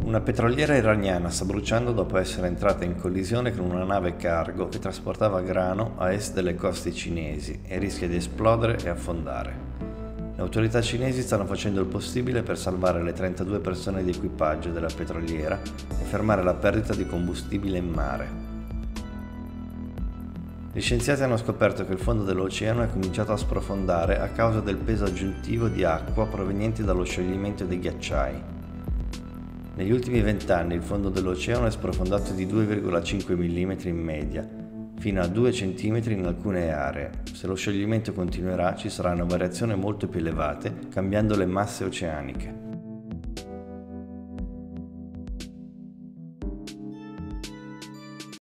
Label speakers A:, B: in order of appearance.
A: Una petroliera iraniana sta bruciando dopo essere entrata in collisione con una nave cargo che trasportava grano a est delle coste cinesi e rischia di esplodere e affondare. Le autorità cinesi stanno facendo il possibile per salvare le 32 persone di equipaggio della petroliera e fermare la perdita di combustibile in mare. Gli scienziati hanno scoperto che il fondo dell'oceano è cominciato a sprofondare a causa del peso aggiuntivo di acqua proveniente dallo scioglimento dei ghiacciai. Negli ultimi 20 anni il fondo dell'oceano è sprofondato di 2,5 mm in media, fino a 2 cm in alcune aree. Se lo scioglimento continuerà ci saranno variazioni molto più elevate, cambiando le masse oceaniche.